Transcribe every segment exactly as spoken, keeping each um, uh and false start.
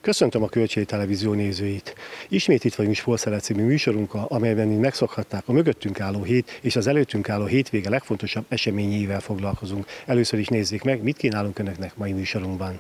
Köszöntöm a Kölcsei Televízió nézőit! Ismét itt vagyunk Sportszelet című műsorunkkal, amelyben mind megszokhatták, a mögöttünk álló hét és az előttünk álló hétvége legfontosabb eseményeivel foglalkozunk. Először is nézzék meg, mit kínálunk Önöknek mai műsorunkban.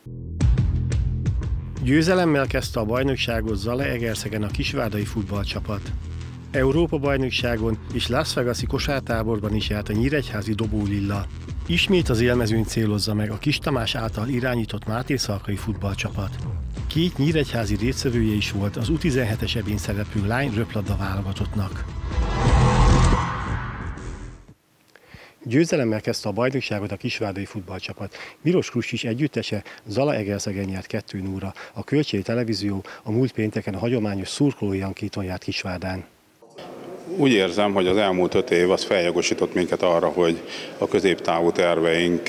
Győzelemmel kezdte a bajnokságot Zalaegerszegen a kisvárdai futballcsapat. Európa-bajnokságon és Las Vegas-i kosártáborban is járt a nyíregyházi Dobó-Lilla. Ismét az élmezőnyt célozza meg a Kis Tamás által irányított mátészalkai futballcsapat. Két nyíregyházi résztvevője is volt az U tizenhetes ebén szereplő lány röplabda válogatottnak. Győzelemmel kezdte a bajnokságot a kisvárdai futballcsapat. Milos Krustics együttese Zalaegerszegen nyert kettő nullra. A Kölcsei Televízió a múlt pénteken a hagyományos szurkolói ankéton járt Kisvárdán. Úgy érzem, hogy az elmúlt öt év az feljogosított minket arra, hogy a középtávú terveink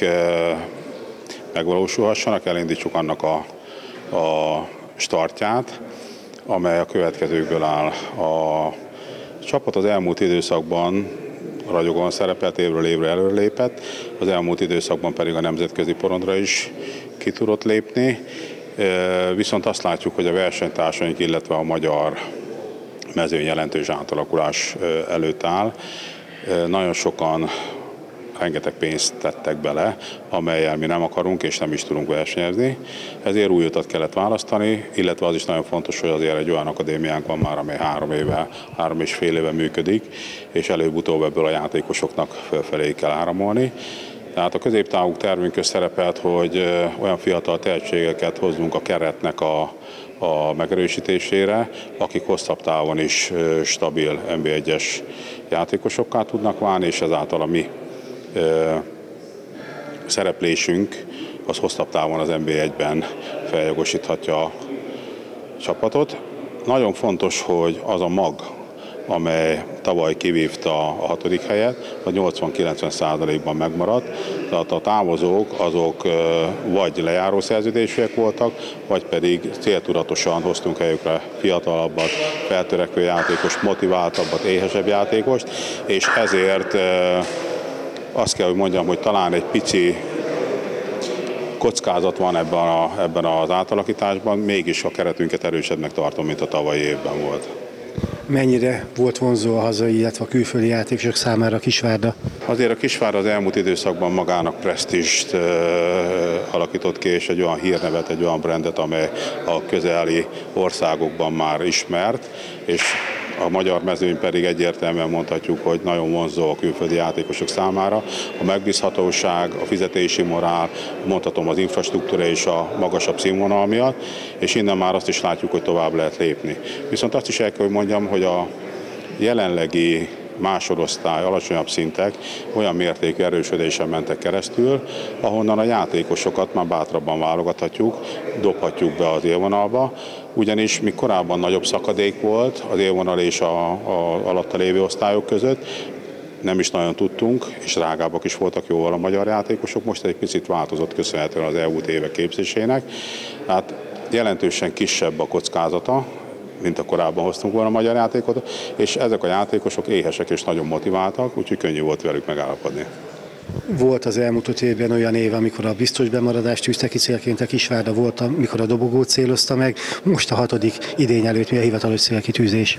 megvalósulhassanak, elindítsuk annak a, a startját, amely a következőkből áll. A csapat az elmúlt időszakban ragyogóan szerepelt, évről évre előrelépett, az elmúlt időszakban pedig a nemzetközi porondra is ki tudott lépni, viszont azt látjuk, hogy a versenytársaink, illetve a magyar mezőny jelentős átalakulás előtt áll. Nagyon sokan rengeteg pénzt tettek bele, amellyel mi nem akarunk és nem is tudunk versenyezni. Ezért új utat kellett választani, illetve az is nagyon fontos, hogy azért egy olyan akadémiánk van már, amely három éve, három és fél éve működik, és előbb-utóbb ebből a játékosoknak fölfelé kell áramolni. Tehát a középtávú tervünk közt szerepelt, hogy olyan fiatal tehetségeket hozzunk a keretnek a a megerősítésére, akik hosszabb távon is stabil en bé egyes játékosokká tudnak válni, és ezáltal a mi ö, szereplésünk az hosszabb távon az en bé egyben feljogosíthatja a csapatot. Nagyon fontos, hogy az a mag, amely tavaly kivívta a hatodik helyet, a nyolcvan-kilencven százalékban megmaradt, tehát a távozók azok vagy lejáró szerződésűek voltak, vagy pedig céltudatosan hoztunk helyükre fiatalabbat, feltörekvő játékost, motiváltabbat, éhesebb játékost, és ezért azt kell, hogy mondjam, hogy talán egy pici kockázat van ebben, a, ebben az átalakításban, mégis a keretünket erősebbnek tartom, mint a tavalyi évben volt. Mennyire volt vonzó a hazai, illetve a külföldi játékosok számára a Kisvárda? Azért a Kisvárda az elmúlt időszakban magának presztízst uh, alakított ki, és egy olyan hírnevet, egy olyan brandet, amely a közeli országokban már ismert, és a magyar mezőny pedig egyértelműen mondhatjuk, hogy nagyon vonzó a külföldi játékosok számára. A megbízhatóság, a fizetési morál, mondhatom az infrastruktúra és a magasabb színvonal miatt, és innen már azt is látjuk, hogy tovább lehet lépni. Viszont azt is el kell, hogy mondjam, hogy a jelenlegi másodosztály, alacsonyabb szintek olyan mértékű erősödésen mentek keresztül, ahonnan a játékosokat már bátrabban válogathatjuk, dobhatjuk be az élvonalba, ugyanis mi korábban nagyobb szakadék volt az élvonal és a, a alatta lévő osztályok között, nem is nagyon tudtunk, és drágábbak is voltak jóval a magyar játékosok, most egy picit változott köszönhetően az elmúlt évek képzésének, hát jelentősen kisebb a kockázata, mint a korábban hoztunk volna a magyar játékot, és ezek a játékosok éhesek és nagyon motiváltak, úgyhogy könnyű volt velük megállapodni. Volt az elmúlt öt évben olyan év, amikor a biztos bemaradást tűzte ki célként a Kisvárda, volt, amikor a dobogót célozta meg, most a hatodik idény előtt mi a hivatalos célkitűzés?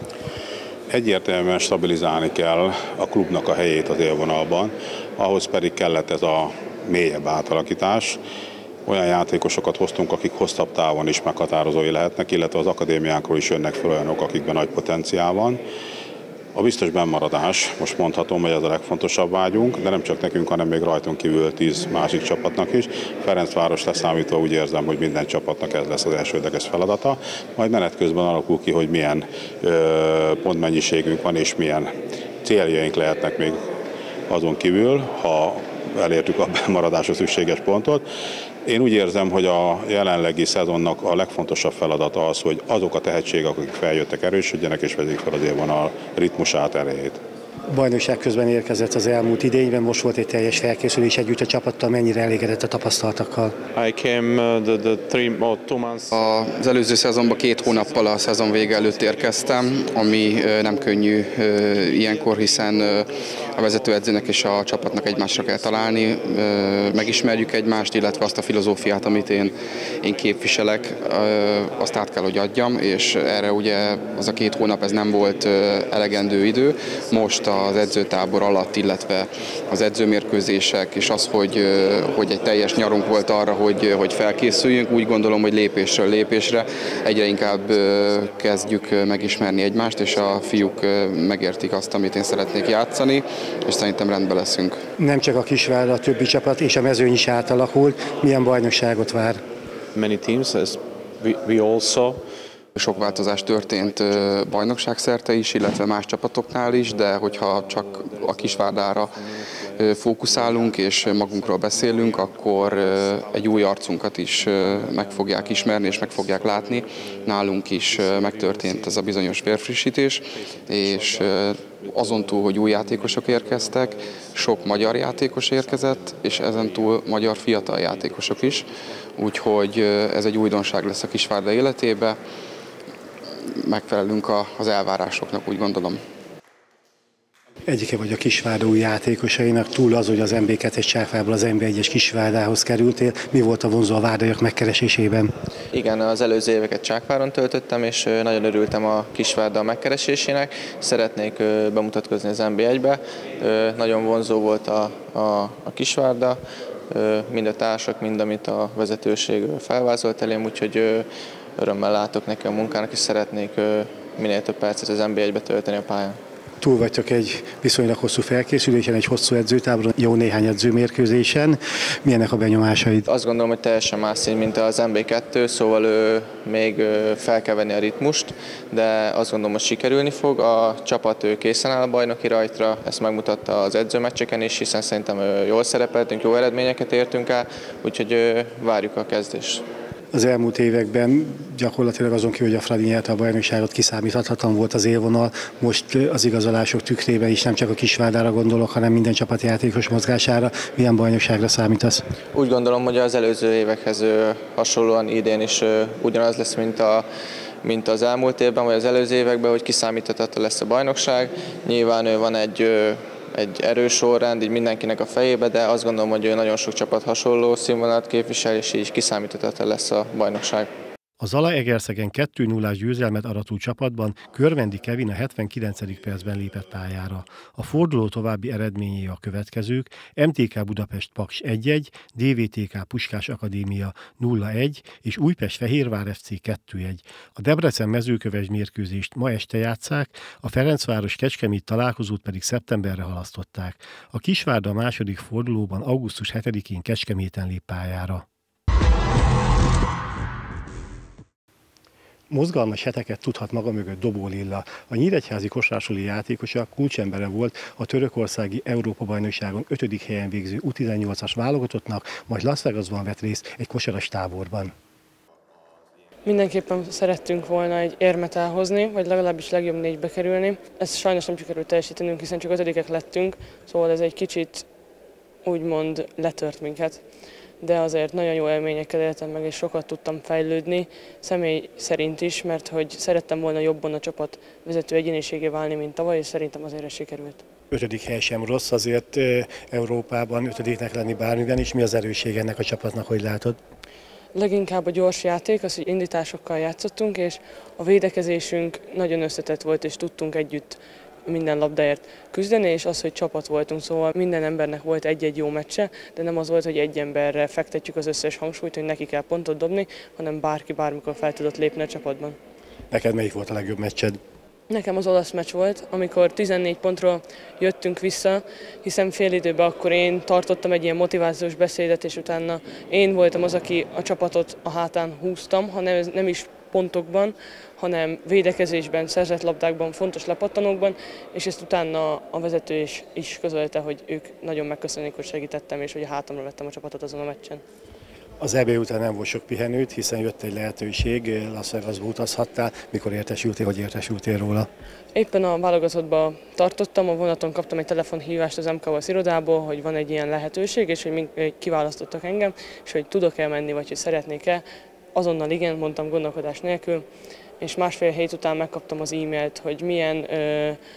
Egyértelműen stabilizálni kell a klubnak a helyét az élvonalban, ahhoz pedig kellett ez a mélyebb átalakítás. Olyan játékosokat hoztunk, akik hosszabb távon is meghatározói lehetnek, illetve az akadémiákról is jönnek fel olyanok, akikben nagy potenciál van. A biztos bennmaradás, most mondhatom, hogy ez a legfontosabb vágyunk, de nem csak nekünk, hanem még rajtunk kívül tíz másik csapatnak is. Ferencváros leszámítva úgy érzem, hogy minden csapatnak ez lesz az elsődleges feladata. Majd menet közben alakul ki, hogy milyen ö, pontmennyiségünk van és milyen céljaink lehetnek még azon kívül, ha elértük a bemaradásra szükséges pontot. Én úgy érzem, hogy a jelenlegi szezonnak a legfontosabb feladata az, hogy azok a tehetségek, akik feljöttek, erősödjenek és vegyék fel az élvonal ritmusát, erejét. A bajnokság közben érkezett az elmúlt idényben, most volt egy teljes felkészülés együtt a csapattal, mennyire elégedett a tapasztalatokkal? I came the, the three, or two months. Az előző szezonban két hónappal a szezon vége előtt érkeztem, ami nem könnyű ilyenkor, hiszen a vezetőedzőnek és a csapatnak egymásra kell találni, megismerjük egymást, illetve azt a filozófiát, amit én, én képviselek, azt át kell, hogy adjam, és erre ugye az a két hónap ez nem volt elegendő idő. Most az edzőtábor alatt, illetve az edzőmérkőzések, és az, hogy, hogy egy teljes nyarunk volt arra, hogy, hogy felkészüljünk, úgy gondolom, hogy lépésről lépésre egyre inkább kezdjük megismerni egymást, és a fiúk megértik azt, amit én szeretnék játszani, és szerintem rendben leszünk. Nem csak a Kisvárda, a többi csapat és a mezőny is átalakult. Milyen bajnokságot vár? Many teams, as we, we all saw. Sok változás történt bajnokságszerte is, illetve más csapatoknál is, de hogyha csak a Kisvárdára fókuszálunk és magunkról beszélünk, akkor egy új arcunkat is meg fogják ismerni és meg fogják látni. Nálunk is megtörtént ez a bizonyos vérfrissítés, és azon túl, hogy új játékosok érkeztek, sok magyar játékos érkezett, és ezen túl magyar fiatal játékosok is. Úgyhogy ez egy újdonság lesz a Kisvárda életébe. Megfelelünk az elvárásoknak, úgy gondolom. Egyike vagy a Kisvárda új játékosainak, túl az, hogy az em bé kettes Csákváról az em bé egyes Kisvárdához kerültél. Mi volt a vonzó a várdaiak megkeresésében? Igen, az előző éveket Csákváron töltöttem, és nagyon örültem a Kisvárda megkeresésének. Szeretnék bemutatkozni az em bé egybe. Nagyon vonzó volt a, a, a Kisvárda, mind a társak, mind amit a vezetőség felvázolt elém, úgyhogy örömmel látok neki a munkának, és szeretnék minél több percet az em bé egybe tölteni a pályán. Túl vagytok egy viszonylag hosszú felkészülésen, egy hosszú edzőtáboron, jó néhány edzőmérkőzésen. Milyenek a benyomásaid? Azt gondolom, hogy teljesen más szín, mint az em bé kettő, szóval ő még fel kell venni a ritmust, de azt gondolom, hogy sikerülni fog. A csapat ő készen áll a bajnoki rajtra, ezt megmutatta az edzőmeccseken is, hiszen szerintem jól szerepeltünk, jó eredményeket értünk el, úgyhogy várjuk a kezdést. Az elmúlt években gyakorlatilag azon kívül, hogy a Fradi nyerte a bajnokságot, kiszámíthatatlan volt az élvonal. Most az igazolások tükrében is nem csak a Kisvárdára gondolok, hanem minden csapatjátékos mozgására. Milyen bajnokságra számítasz? Úgy gondolom, hogy az előző évekhez hasonlóan idén is ugyanaz lesz, mint a mint az elmúlt évben, vagy az előző években, hogy kiszámíthatatlan lesz a bajnokság. Nyilván van egy egy erős sorrend így mindenkinek a fejébe, de azt gondolom, hogy nagyon sok csapat hasonló színvonalat képvisel, és így kiszámíthatatlan lesz a bajnokság. A Zalaegerszegen kettő nullás győzelmet arató csapatban Körvendi Kevin a hetvenkilencedik percben lépett pályára. A forduló további eredményei a következők: em té ká Budapest Paks egy egy, dé vé té ká Puskás Akadémia nulla egy és Újpest Fehérvár ef cé kettő egy. A Debrecen Mezőköves mérkőzést ma este játsszák, a Ferencváros Kecskemét találkozót pedig szeptemberre halasztották. A Kisvárda a második fordulóban augusztus hetedikén Kecskeméten lép pályára. Mozgalmas heteket tudhat maga mögött Dobó Lilla. A nyíregyházi kosárlabda játékosa kulcsembere volt a törökországi Európa-bajnokságon ötödik helyen végző U tizennyolcas válogatottnak, majd Las Vegasban vett részt egy kosaras táborban. Mindenképpen szerettünk volna egy érmet elhozni, vagy legalábbis legjobb négybe kerülni. Ezt sajnos nem sikerült teljesítenünk, hiszen csak ötödikek lettünk, szóval ez egy kicsit úgymond letört minket. De azért nagyon jó élményekkel éltem meg, és sokat tudtam fejlődni, személy szerint is, mert hogy szerettem volna jobban a csapat vezető egyéniségé válni, mint tavaly, és szerintem azért ez sikerült. Ötödik hely sem rossz, azért Európában ötödiknek lenni bármiben is. Mi az erősség ennek a csapatnak, hogy látod? Leginkább a gyors játék, az, hogy indításokkal játszottunk, és a védekezésünk nagyon összetett volt, és tudtunk együtt minden labdáért küzdeni, és az, hogy csapat voltunk, szóval minden embernek volt egy-egy jó meccse, de nem az volt, hogy egy emberre fektetjük az összes hangsúlyt, hogy neki kell pontot dobni, hanem bárki bármikor fel tudott lépni a csapatban. Neked melyik volt a legjobb meccsed? Nekem az olasz meccs volt, amikor tizennégy pontról jöttünk vissza, hiszen fél időben akkor én tartottam egy ilyen motivációs beszédet, és utána én voltam az, aki a csapatot a hátán húztam, hanem nem is pontokban, hanem védekezésben, szerzett labdákban, fontos lepattanókban, és ezt utána a vezető is, is közölte, hogy ők nagyon megköszönik, hogy segítettem, és hogy a hátamra vettem a csapatot azon a meccsen. Az é bé után nem volt sok pihenőt, hiszen jött egy lehetőség, Las Vegasba utazhattál. Mikor értesültél, hogy értesültél róla? Éppen a válogatottba tartottam, a vonaton kaptam egy telefonhívást az em ká o-s irodából, hogy van egy ilyen lehetőség, és hogy kiválasztottak engem, és hogy tudok-e menni, vagy hogy szeretnék-e. Azonnal igen, mondtam gondolkodás nélkül, és másfél hét után megkaptam az e-mailt, hogy milyen ö,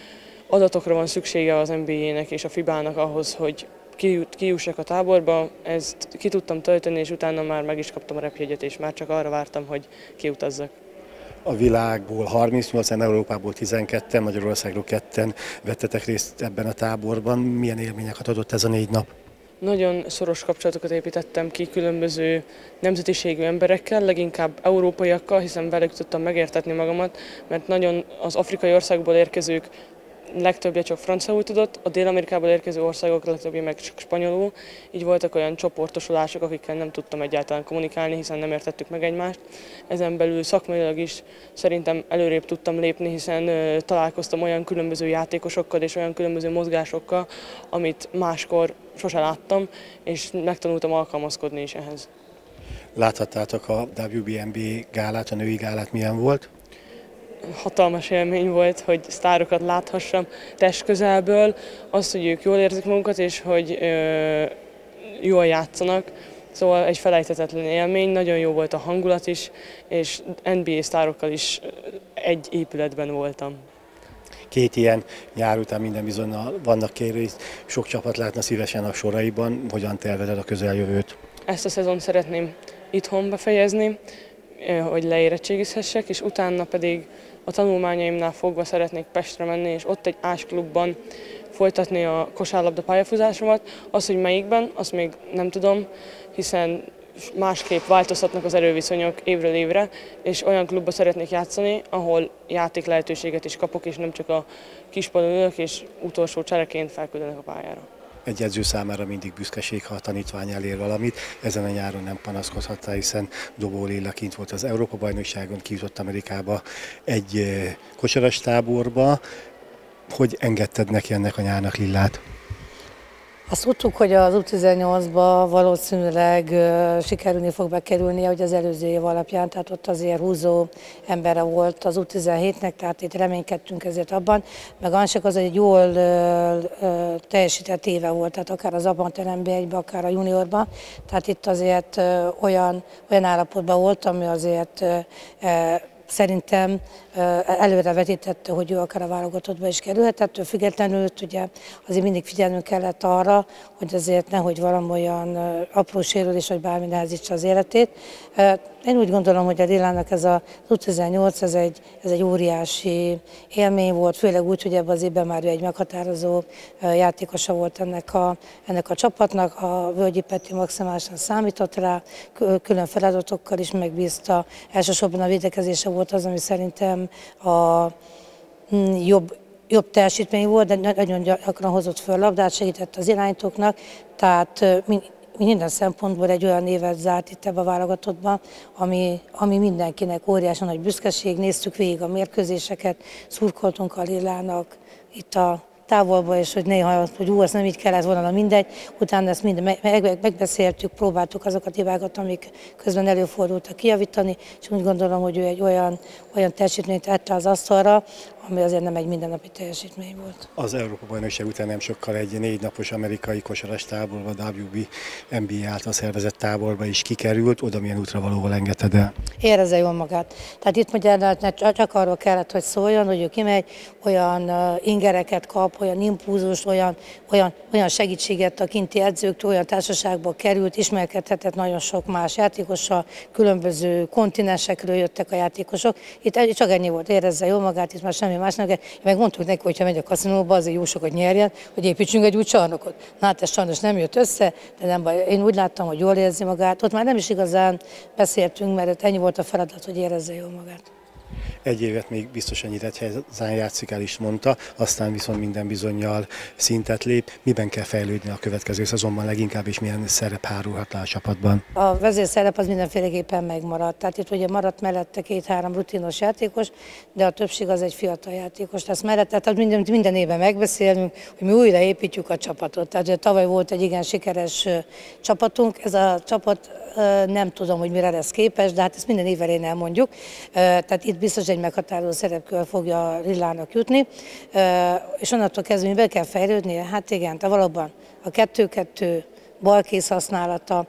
adatokra van szüksége az en bé á-nek és a fibának ahhoz, hogy kijussak a táborba. Ezt ki tudtam tölteni, és utána már meg is kaptam a repjegyet, és már csak arra vártam, hogy kiutazzak. A világból harmincnyolcan, Európából tizenketten, Magyarországról ketten vettetek részt ebben a táborban. Milyen élményeket adott ez a négy nap? Nagyon szoros kapcsolatokat építettem ki különböző nemzetiségű emberekkel, leginkább európaiakkal, hiszen velük tudtam megértetni magamat, mert nagyon az afrikai országból érkezők legtöbbje csak franciául tudott, a Dél-Amerikából érkező országok legtöbbje meg csak spanyolul, így voltak olyan csoportosulások, akikkel nem tudtam egyáltalán kommunikálni, hiszen nem értettük meg egymást. Ezen belül szakmailag is szerintem előrébb tudtam lépni, hiszen ö, találkoztam olyan különböző játékosokkal és olyan különböző mozgásokkal, amit máskor sose láttam, és megtanultam alkalmazkodni is ehhez. Láthattátok a dupla vé bé en bé gálát, a női gálát, milyen volt? Hatalmas élmény volt, hogy sztárokat láthassam testközelből, azt, hogy ők jól érzik magukat, és hogy ö, jól játszanak. Szóval egy felejthetetlen élmény, nagyon jó volt a hangulat is, és en bé á sztárokkal is egy épületben voltam. Két ilyen nyár után minden bizonnyal vannak kérői, sok csapat látna szívesen a soraiban. Hogyan tervezed a közeljövőt? Ezt a szezont szeretném itthon befejezni, hogy leérettségizhessek, és utána pedig a tanulmányaimnál fogva szeretnék Pestre menni, és ott egy ásklubban folytatni a kosárlabda pályafutásomat. Az, hogy melyikben, azt még nem tudom, hiszen másképp változhatnak az erőviszonyok évről évre, és olyan klubba szeretnék játszani, ahol játék lehetőséget is kapok, és nem csak a kispadon ülök, és utolsó csereként felküldenek a pályára. Egy edző számára mindig büszkeség, ha a tanítvány elér valamit. Ezen a nyáron nem panaszkodhattál, hiszen Dobó Lilla kint volt az Európa-bajnokságon, kijutott Amerikába egy kosaras táborba. Hogy engedted neki ennek a nyárnak Lillát? Azt tudtuk, hogy az U tizennyolcba valószínűleg sikerülni fog bekerülnie, hogy az előző év alapján, tehát ott azért húzó embere volt az U tizenhétnek, tehát itt reménykedtünk ezért abban, meg ansik az egy jól teljesített éve volt, tehát akár az Abant en bé egyben, akár a juniorban, tehát itt azért olyan, olyan állapotban volt, ami azért szerintem előre vetítette, hogy ő akár a válogatottba is kerülhet, ettől függetlenül ugye azért mindig figyelnünk kellett arra, hogy azért nehogy valamolyan apró sérülés, vagy bármi nehezítse az életét. Én úgy gondolom, hogy a Lillának ez az U tizennyolc, ez egy, ez egy óriási élmény volt, főleg úgy, hogy ebben az évben már ő egy meghatározó játékosa volt ennek a, ennek a csapatnak. A Völgyi Peti maximálisan számított rá, külön feladatokkal is megbízta. Elsősorban a védekezése volt az, ami szerintem a jobb, jobb teljesítmény volt, de nagyon gyakran hozott föl labdát, segített az irányítóknak, tehát minden szempontból egy olyan évet zárt itt ebbe a válogatottban, ami, ami mindenkinek óriási nagy büszkeség. Néztük végig a mérkőzéseket, szurkoltunk a Lillának itt a távolba, és hogy néha, hogy ú, ez nem így kellett volna, mindegy. Utána ezt mind megbeszéltük, próbáltuk azokat hibákat, amik közben előfordultak kijavítani, és úgy gondolom, hogy ő egy olyan, olyan teljesítményt tette az asztalra, ami azért nem egy mindennapi teljesítmény volt. Az Európa-bajnokság után nem sokkal egy négy napos amerikai kosaras táborba, a dupla vé bé en bé által szervezett táborba is kikerült, oda milyen útravalóval engedted el? Érezze jól magát. Tehát itt magyarán csak arról kellett, hogy szóljon, hogy ő kimegy, olyan ingereket kap, olyan impulzust, olyan, olyan, olyan segítséget a kinti edzőktől, olyan társaságba került, ismerkedhetett nagyon sok más játékossal, különböző kontinensekről jöttek a játékosok. Itt csak ennyi volt, érezze jól magát, itt már semmi másnak. Meg mondtuk neki, hogy ha megy a kaszinóba, azért jó sokat nyerjen, hogy építsünk egy új csarnokot. Na hát ez sajnos nem jött össze, de nem baj. Én úgy láttam, hogy jól érzi magát. Ott már nem is igazán beszéltünk, mert ennyi volt a feladat, hogy érezze jól magát. Egy évet még biztosan Nyíregyházán játszik, el is mondta, aztán viszont minden bizonnyal szintet lép. Miben kell fejlődni a következő szezonban leginkább, és milyen szerep hárulhat le a csapatban? A vezérszerep az mindenféleképpen megmaradt. Tehát itt ugye maradt mellette két-három rutinos játékos, de a többség az egy fiatal játékos lesz mellette. Tehát minden, minden évben megbeszélünk, hogy mi újra építjük a csapatot. Tehát ugye tavaly volt egy igen sikeres csapatunk, ez a csapat nem tudom, hogy mire lesz képes, de hát ezt minden évvel elmondjuk. Tehát itt biztos egy meghatározó szerepkör fogja a Lillának jutni, és onnantól kezdve be kell fejlődnie. Hát igen, te valóban a kettő-kettő balkész használata,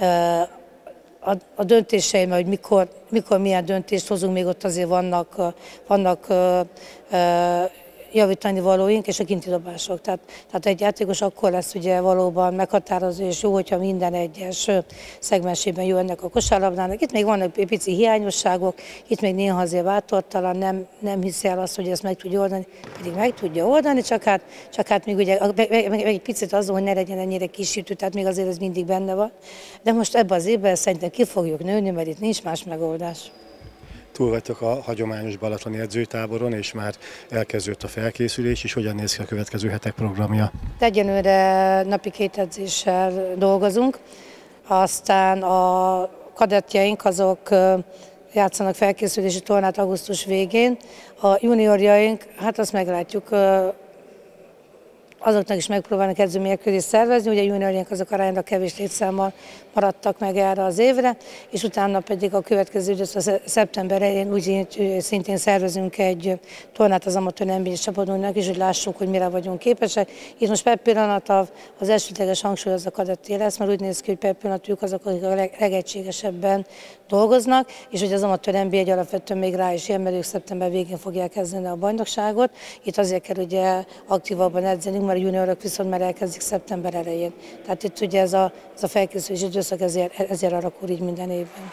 a, a döntéseim, hogy mikor, mikor milyen döntést hozunk, még ott azért vannak, vannak javítani valóink és a kinti dobások. Tehát, tehát egy játékos akkor lesz ugye valóban meghatározó és jó, hogyha minden egyes szegmensében jó ennek a kosárlabdának. Itt még vannak pici hiányosságok, itt még néha azért bátortalan, nem, nem hiszi el azt, hogy ezt meg tudja oldani, pedig meg tudja oldani, csak hát, csak hát még ugye meg, meg, meg egy picit azon, hogy ne legyen ennyire kisítő, tehát még azért ez mindig benne van. De most ebben az évben szerintem ki fogjuk nőni, mert itt nincs más megoldás. Túl vagytok a hagyományos balatoni edzőtáboron, és már elkezdődött a felkészülés, és hogyan néz ki a következő hetek programja? Egyenlőre napi két edzéssel dolgozunk, aztán a kadettjeink azok játszanak felkészülési tornát augusztus végén, a juniorjaink, hát azt meglátjuk, azoknak is megpróbálnak edzőmérkőzést szervezni, ugye a juniorjaink azok aránylag kevés létszámmal maradtak meg erre az évre, és utána pedig a következő időszak szeptember elején úgy szintén szervezünk egy tornát az amatőr en bé á csapatunknak is, hogy lássuk, hogy mire vagyunk képesek. Itt most per pillanat az elsődleges hangsúly az a kadetté lesz, mert úgy néz ki, hogy per pillanat ők azok, akik a legegységesebben dolgoznak, és hogy az amatőr en bé á alapvetően még rá is jön, mert ők szeptember végén fogják kezdeni a bajnokságot. Itt azért kell ugye aktívabban edzenünk, mert a juniorok viszont már elkezdik szeptember elején. Tehát itt ugye ez a, ez a felkészülési időszak ezért, ezért alakul így minden évben.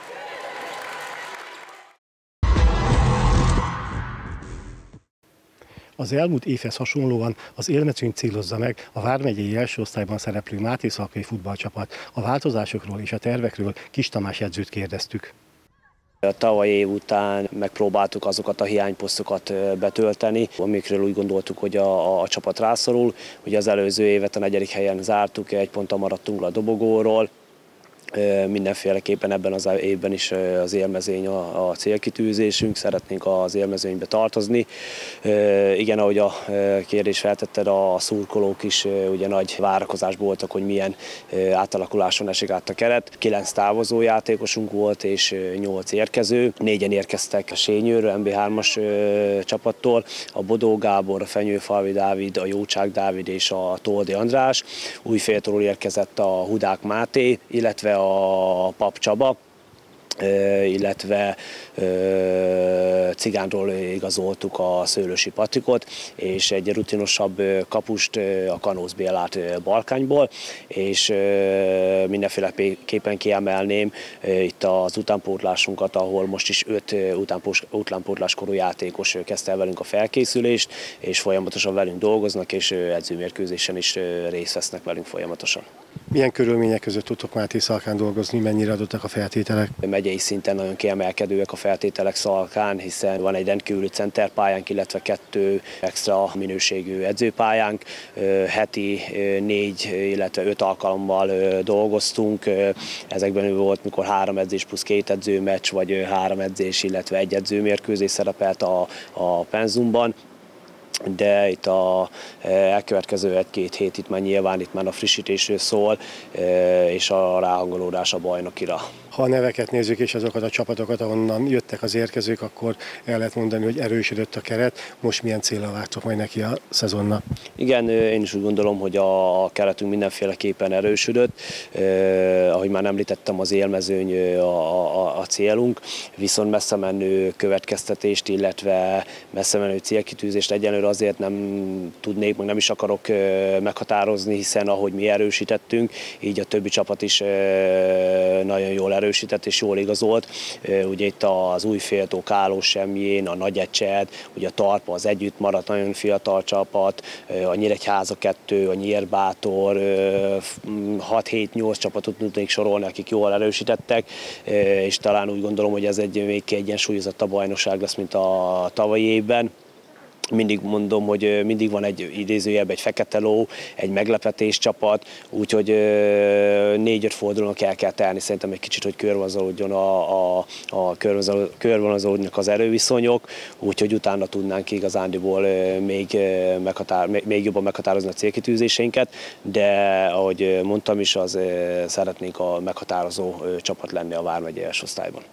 Az elmúlt évhez hasonlóan az élmezőnyt célozza meg a vármegyei első osztályban szereplő Máté Szalkai futballcsapat. A változásokról és a tervekről Kis Tamás edzőt kérdeztük. A tavalyi év után megpróbáltuk azokat a hiányposztokat betölteni, amikről úgy gondoltuk, hogy a, a, a csapat rászorul. Ugye az előző évet a negyedik helyen zártuk, egy ponttal maradtunk le a dobogóról. Mindenféleképpen ebben az évben is az élmezőny a, a célkitűzésünk, szeretnénk az élmezőnybe tartozni. Igen, ahogy a kérdés feltetted, a szurkolók is ugye nagy várakozásból voltak, hogy milyen átalakuláson esik át a keret. Kilenc távozó játékosunk volt és nyolc érkező. Négyen érkeztek a Sényőről, en bé hármas csapattól, a Bodó Gábor, a Fenyőfalvi Dávid, a Jócsák Dávid és a Toldi András. Újféltől érkezett a Hudák Máté, illetve a Pap Csaba, illetve Cigánról igazoltuk a Szőlősi Patrikot, és egy rutinosabb kapust, a Kanóz Bélát Balkányból, és mindenféleképpen kiemelném itt az utánpótlásunkat, ahol most is öt utánpótláskorú játékos kezdte el velünk a felkészülést, és folyamatosan velünk dolgoznak, és edzőmérkőzésen is részt vesznek velünk folyamatosan. Milyen körülmények között tudtok Máté Szalkán dolgozni, mennyire adottak a feltételek? Megyei szinten nagyon kiemelkedőek a feltételek Szalkán, hiszen van egy rendkívüli centerpályánk, illetve kettő extra minőségű edzőpályánk. Heti négy, illetve öt alkalommal dolgoztunk. Ezekben volt, mikor három edzés plusz két edzőmeccs, vagy három edzés, illetve egy edzőmérkőzés szerepelt a, a penzumban. De itt a elkövetkező egy-két hét itt már nyilván itt már a frissítésről szól, és a ráhangolódás a bajnokira. Ha a neveket nézzük és azokat a csapatokat, ahonnan jöttek az érkezők, akkor el lehet mondani, hogy erősödött a keret. Most milyen célra vágtok majd neki a szezonnak? Igen, én is úgy gondolom, hogy a keretünk mindenféleképpen erősödött. Eh, ahogy már említettem, az élmezőny a, a, a célunk, viszont messze menő következtetést, illetve messze menő célkitűzést egyenlőre azért nem tudnék, meg nem is akarok meghatározni, hiszen ahogy mi erősítettünk, így a többi csapat is nagyon jól erősített és jól igazolt. Ugye itt az Újféltó, Kálós Semjén, a Nagyecsed, ugye a Tarpa az együtt maradt, nagyon fiatal csapat, a Nyíregyháza kettő, a Nyírbátor, hat-hét-nyolc csapatot tudnék sorolni, akik jól erősítettek, és talán úgy gondolom, hogy ez egy még kiegyensúlyozottabb bajnokság lesz, mint a tavalyi évben. Mindig mondom, hogy mindig van egy idézőjelben egy fekete ló, egy meglepetés csapat, úgyhogy négy-öt fordulónak el kell telni, szerintem egy kicsit, hogy körvonalazódjon a, a, a körvonalazódnak az erőviszonyok, úgyhogy utána tudnánk igazándiból még, meghatár, még jobban meghatározni a célkitűzéseinket, de ahogy mondtam is, az szeretnénk a meghatározó csapat lenni a vármegyei első osztályban.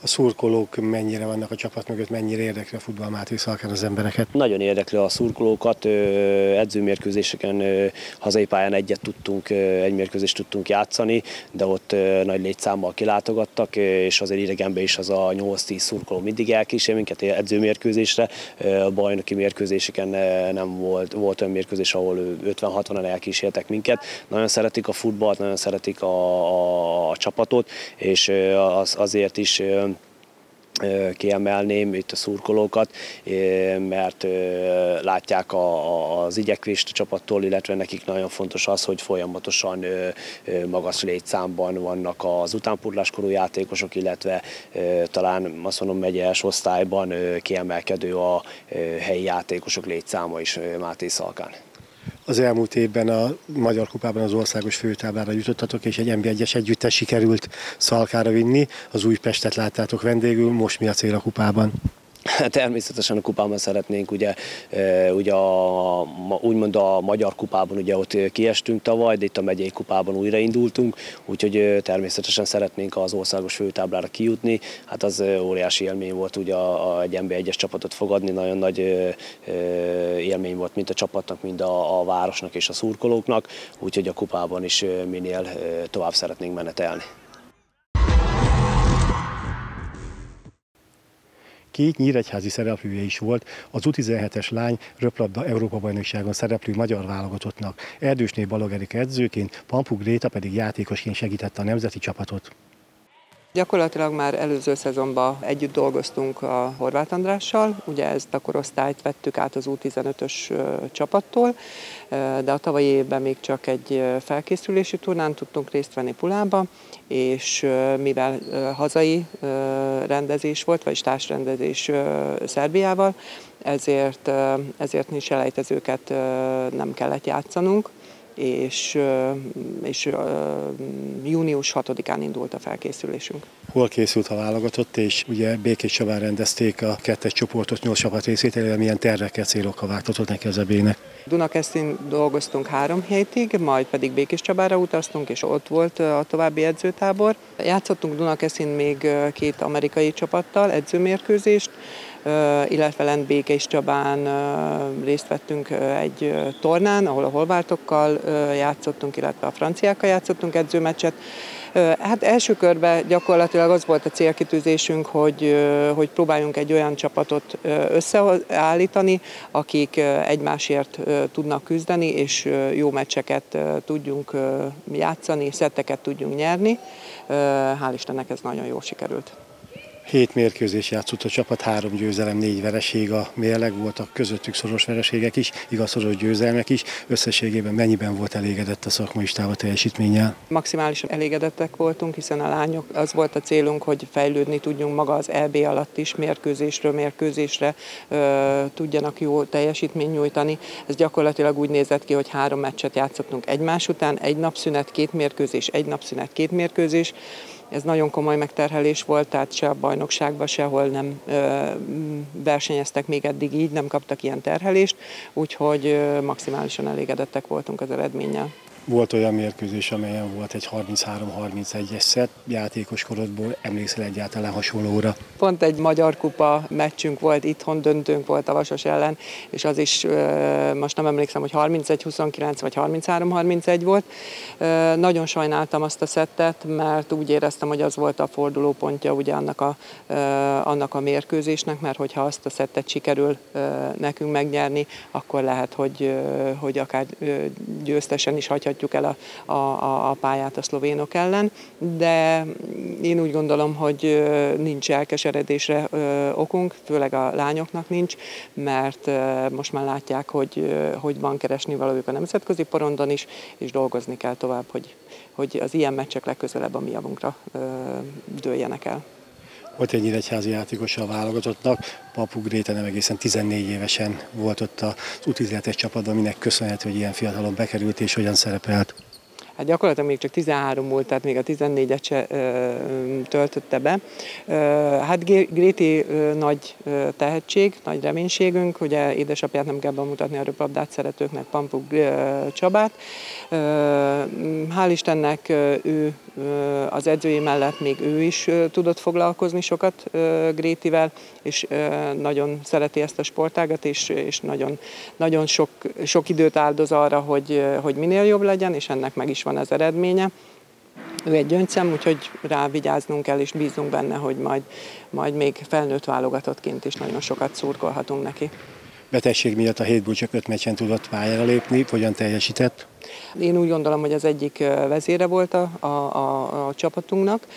A szurkolók mennyire vannak a csapat mögött, mennyire érdekli a futball Máté Szalkán az embereket? Nagyon érdekli a szurkolókat, edzőmérkőzéseken, hazai pályán egyet tudtunk, egy mérkőzést tudtunk játszani, de ott nagy létszámmal kilátogattak, és azért idegenben is az a nyolc-tíz szurkoló mindig elkísér minket edzőmérkőzésre. A bajnoki mérkőzéseken nem volt, volt olyan mérkőzés, ahol ötven-hatvanan elkísértek minket. Nagyon szeretik a futballt, nagyon szeretik a, a, a csapatot, és az, azért is kiemelném itt a szurkolókat, mert látják az igyekvést a csapattól, illetve nekik nagyon fontos az, hogy folyamatosan magas létszámban vannak az utánpótláskorú játékosok, illetve talán azt mondom megyes osztályban kiemelkedő a helyi játékosok létszáma is Máté Szalkán. Az elmúlt évben a Magyar Kupában az országos főtáblára jutottatok, és egy en bé egyes együttes sikerült Szalkára vinni. Az Újpestet láttátok vendégül, most mi a cél a kupában? Természetesen a kupában szeretnénk, ugye, ugye a, úgymond a Magyar Kupában ugye ott kiestünk tavaly, de itt a megyei kupában újraindultunk, úgyhogy természetesen szeretnénk az országos főtáblára kijutni. Hát az óriási élmény volt ugye a, a egy en bé egyes csapatot fogadni, nagyon nagy élmény volt mind a csapatnak, mind a, a városnak és a szurkolóknak, úgyhogy a kupában is minél tovább szeretnénk menetelni. Két nyíregyházi szereplője is volt az U tizenhetes lány röplabda Európa-bajnokságon szereplő magyar válogatottnak. Erdősné Balog Erika edzőként, Pampuk Gréta pedig játékosként segítette a nemzeti csapatot. Gyakorlatilag már előző szezonban együtt dolgoztunk a Horváth Andrással, ugye ezt a korosztályt vettük át az U tizenötös csapattól, de a tavalyi évben még csak egy felkészülési turnán tudtunk részt venni Pulába, és mivel hazai rendezés volt, vagyis társrendezés Szerbiával, ezért, ezért nincs selejtezőket nem kellett játszanunk, és, és június hatodikán indult a felkészülésünk. Hol készült a válogatott, és ugye Békés Csabán rendezték a kettes csoportot, nyolc csapat részvételével, milyen tervekkel, célokkal vágtatott neki az ebének? Dunakeszin dolgoztunk három hétig, majd pedig Békés Csabára utaztunk, és ott volt a további edzőtábor. Játszottunk Dunakeszin még két amerikai csapattal edzőmérkőzést, illetve lent Békés Csabán részt vettünk egy tornán, ahol a holvártokkal játszottunk, illetve a franciákkal játszottunk edzőmeccset. Hát első körben gyakorlatilag az volt a célkitűzésünk, hogy, hogy próbáljunk egy olyan csapatot összeállítani, akik egymásért tudnak küzdeni, és jó meccseket tudjunk játszani, szetteket tudjunk nyerni. Hál' Istennek ez nagyon jól sikerült. Hét mérkőzés játszott a csapat, három győzelem, négy vereség a mérleg, voltak közöttük szoros vereségek is, igaz szoros győzelmek is. Összességében mennyiben volt elégedett a szakmai stáb a teljesítménnyel? Maximálisan elégedettek voltunk, hiszen a lányok, az volt a célunk, hogy fejlődni tudjunk maga az é bé alatt is, mérkőzésről mérkőzésre ö, tudjanak jó teljesítményt nyújtani. Ez gyakorlatilag úgy nézett ki, hogy három meccset játszottunk egymás után, egy napszünet, két mérkőzés, egy napszünet, két mérkőzés. Ez nagyon komoly megterhelés volt, tehát se a bajnokságban, sehol nem ö, versenyeztek még eddig így, nem kaptak ilyen terhelést, úgyhogy ö, maximálisan elégedettek voltunk az eredménnyel. Volt olyan mérkőzés, amelyen volt egy harminchárom harmincegyes szett, játékos korodból emlékszel egyáltalán hasonlóra? Pont egy Magyar Kupa meccsünk volt, itthon döntőnk volt a Vasas ellen, és az is, most nem emlékszem, hogy harmincegy huszonkilenc vagy harminchárom harmincegy volt. Nagyon sajnáltam azt a szettet, mert úgy éreztem, hogy az volt a fordulópontja ugye annak a, annak a mérkőzésnek, mert hogyha azt a szettet sikerül nekünk megnyerni, akkor lehet, hogy, hogy akár győztesen is hagyhatjuk el a, a, a pályát a szlovénok ellen, de én úgy gondolom, hogy nincs elkeseredésre okunk, főleg a lányoknak nincs, mert most már látják, hogy, hogy van keresni valójuk a nemzetközi porondon is, és dolgozni kell tovább, hogy, hogy az ilyen meccsek legközelebb a mi javunkra dőljenek el. Volt egy nyíregyházi játékos a válogatottnak, Pampuk Gréta nem egészen tizennégy évesen volt ott az U tizenhetes csapatban, minek köszönhető, hogy ilyen fiatalon bekerült és hogyan szerepelt. Hát gyakorlatilag még csak tizenhárom volt, tehát még a tizennégyet se ö, töltötte be. Ö, hát Gréti ö, nagy ö, tehetség, nagy reménységünk, ugye édesapját nem kell bemutatni a röplabdát szeretőknek, Pampuk ö, Csabát. Ö, hál' Istennek ö, ő az edzői mellett még ő is tudott foglalkozni sokat Grétivel, és nagyon szereti ezt a sportágat, és, és nagyon, nagyon sok, sok időt áldoz arra, hogy, hogy minél jobb legyen, és ennek meg is van az eredménye. Ő egy gyöngyszem, úgyhogy rá vigyáznunk kell, és bízunk benne, hogy majd, majd még felnőtt válogatottként is nagyon sokat szurkolhatunk neki. Betegség miatt a hétből csak öt meccsen tudott pályára lépni, hogyan teljesített? Én úgy gondolom, hogy az egyik vezére volt a, a, a, a csapatunknak.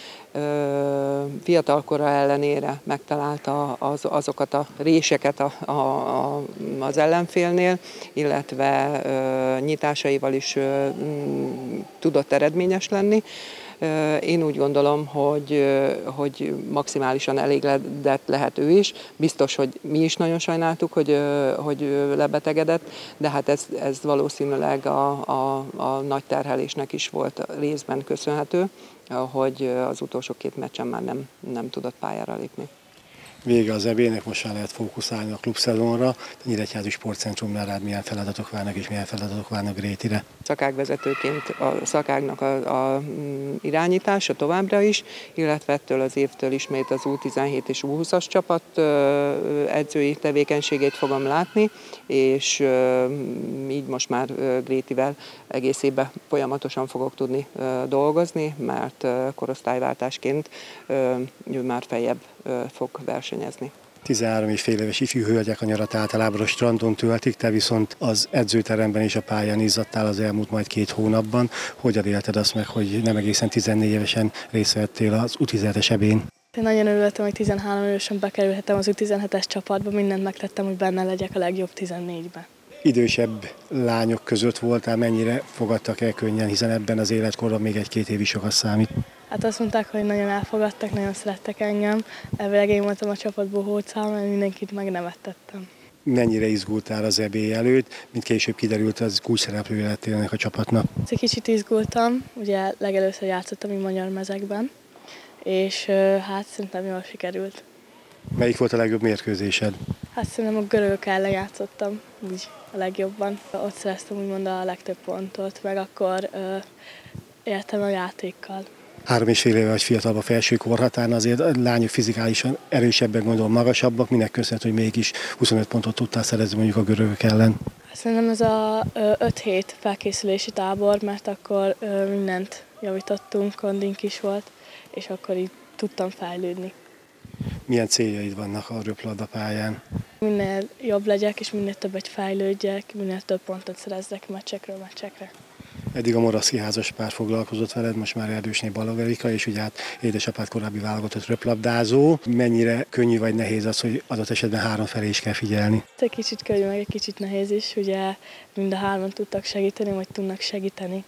Fiatalkora ellenére megtalálta az, azokat a réseket a, a, a, az ellenfélnél, illetve nyitásaival is tudott eredményes lenni. Én úgy gondolom, hogy, hogy maximálisan elégedett lehet ő is. Biztos, hogy mi is nagyon sajnáltuk, hogy, hogy lebetegedett, de hát ez, ez valószínűleg a, a, a nagy terhelésnek is volt részben köszönhető, hogy az utolsó két meccsen már nem, nem tudott pályára lépni. Vége az é bének, most már lehet fókuszálni a klubszezonra. A Nyíregyházi Sportcentrumnál rád milyen feladatok várnak és milyen feladatok várnak Grétire? Szakágvezetőként a szakágnak a, a irányítása továbbra is, illetve ettől az évtől ismét az U tizenhét és U húszas csapat edzői tevékenységét fogom látni, és így most már Grétivel egész évben folyamatosan fogok tudni dolgozni, mert korosztályváltásként ő már feljebb fog versenyezni. tizenhárom és fél éves ifjú hölgyek a nyarat általában a strandon töltik, te viszont az edzőteremben és a pályán izzadtál az elmúlt majd két hónapban. Hogyan élted azt meg, hogy nem egészen tizennégy évesen részt vettél az U tizenhetes ebén? Én nagyon örültem, hogy tizenhárom évesen bekerülhettem az U tizenhetes csapatba, mindent megtettem, hogy benne legyek a legjobb tizennégybe. Idősebb lányok között voltál, mennyire fogadtak el könnyen, hiszen ebben az életkorban még egy-két év is sokat számít? Hát azt mondták, hogy nagyon elfogadtak, nagyon szerettek engem. Elvileg én voltam a csapatból hócám, mert mindenkit megnevettettem. Mennyire izgultál az é bé előtt, mint később kiderült, az kulcsszereplője lettél ennek a csapatnak? Egy kicsit izgultam, ugye legelőször játszottam így magyar mezekben, és hát szerintem jól sikerült. Melyik volt a legjobb mérkőzésed? Hát szerintem a görögök ellen játszottam úgy a legjobban. Ott szereztem úgymond a legtöbb pontot, meg akkor ö, éltem a játékkal. Három és fél éve vagy fiatalabb a felső korhatárnál, azért a lányok fizikálisan erősebbek, gondolom magasabbak, minek köszönhető, hogy mégis huszonöt pontot tudtál szerezni mondjuk a görögök ellen? Szerintem ez a öt hét felkészülési tábor, mert akkor mindent javítottunk, kondink is volt, és akkor így tudtam fejlődni. Milyen céljaid vannak a röplabda pályán? Minél jobb legyek, és minél többet fejlődjek, minél több pontot szerezzek meccsekről meccsekre. Eddig a moraszki házas pár foglalkozott veled, most már Erdősné Balog Erika, és ugye hát édesapád korábbi válogatott röplabdázó. Mennyire könnyű vagy nehéz az, hogy adott esetben három felé is kell figyelni? Egy kicsit könnyű, meg egy kicsit nehéz is, ugye mind a hárman tudtak segíteni, vagy tudnak segíteni.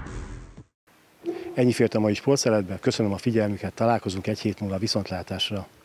Ennyi fért a mai sportszeletben, köszönöm a figyelmüket, találkozunk egy hét múlva, viszontlátásra!